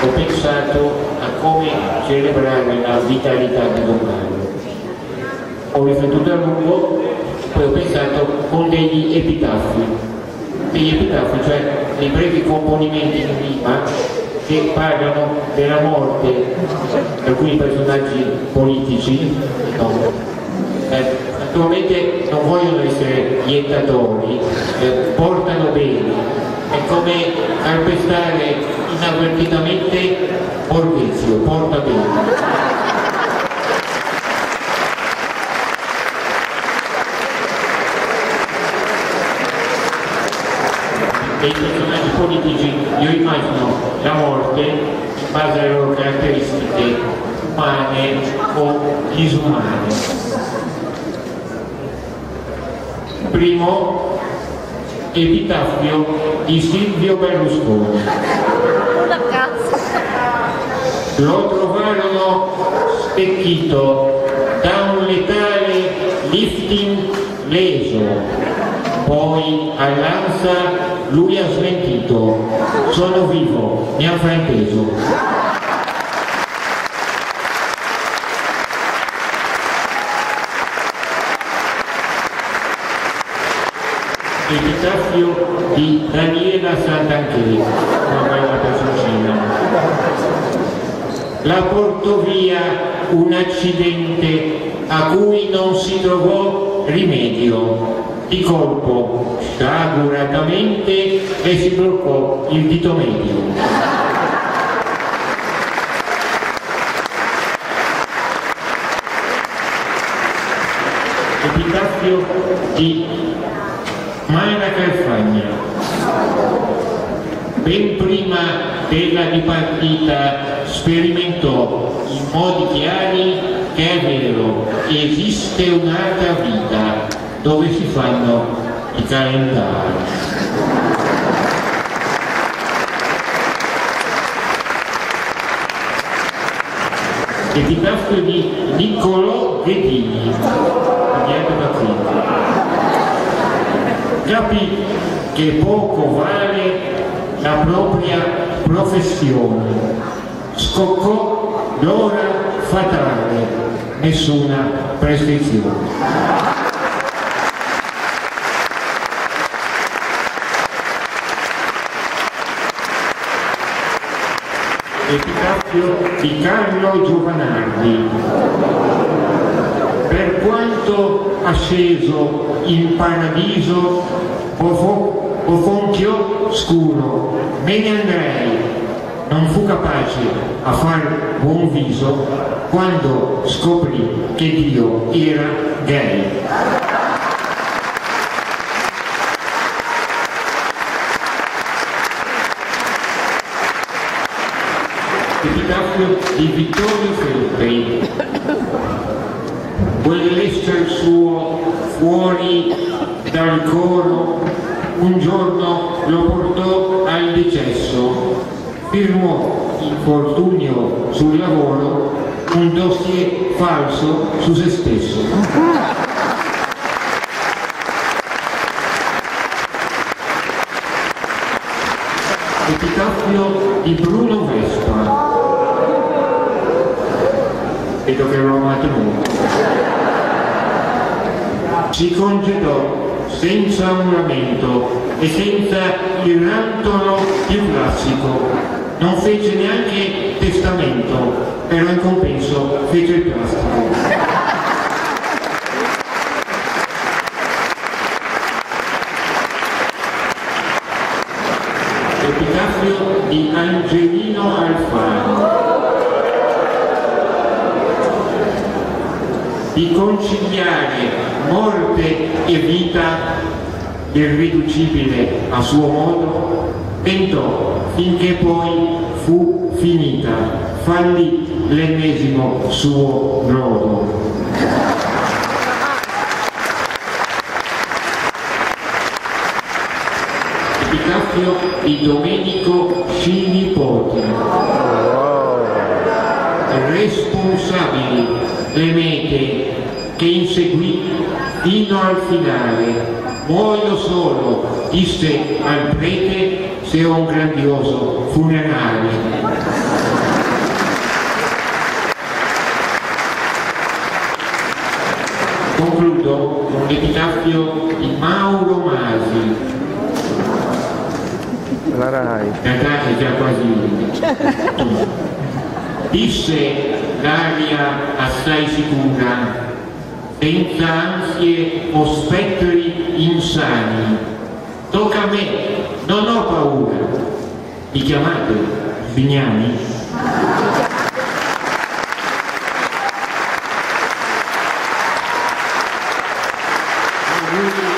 ho pensato a come celebrare la vitalità di Don Carlo. Ho riflettuto a lungo, poi ho pensato con degli epitafi, cioè dei brevi componimenti in rima che parlano della morte di alcuni personaggi politici, naturalmente non vogliono essere iettatori, portano bene, è come calpestare inavvertitamente Borghezio, porta bene. Dei personaggi politici io immagino la morte in base alle loro caratteristiche umane o disumane. Primo, epitaffio di Silvio Berlusconi. Lo trovarono stecchito da un letale lifting leso. Poi all'ANSA lui ha smentito: sono vivo, mi ha frainteso. Epitaffio di Daniela Santanché, una bella personcina. La portò via un accidente a cui non si trovò rimedio. Di colpo, sciaguratamente, le si bloccò il dito medio. Epitaffio di Mara Carfagna. Ben prima della dipartita sperimentò in modi chiari che è vero, esiste un'altra vita dove si fanno i calendari. Epitaffio di Niccolò Ghedini, capì che poco vale la propria professione, scoccò l'ora fatale, nessuna prescrizione. Epitaffio di Carlo Giovanardi. Per quanto asceso in paradiso, bofonchio scuro, me ne andrei, non fu capace a far buon viso quando scoprì che Dio era gay. Epitaffio di Vittorio Feltri. Quell'esser suo fuori dal coro un giorno lo portò al decesso, firmò infortunio sul lavoro, un dossier falso su se stesso. Epitaffio di Bruno Vespa. Vedo che lo amate molto. Si congedò senza un lamento e senza il rantolo più classico. Non fece neanche testamento, però in compenso fece il plastico. Epitaffio di Angelino Alfano. Di conciliare morte e vita, irriducibile a suo modo, tentò finché poi fu finita, fallì l'ennesimo suo brodo. Epitaffio di Domenico Scilipoti. Responsabili le mete che inseguì fino al finale. Muoio solo, disse al prete, se ho un grandioso funerale. concludo con l'epitaffio di Mauro Masi. La Rai. È già quasi. Disse l'aria assai sicura, senza ansie o spettri insani. Tocca a me, non ho paura. Mi chiamate Vignani?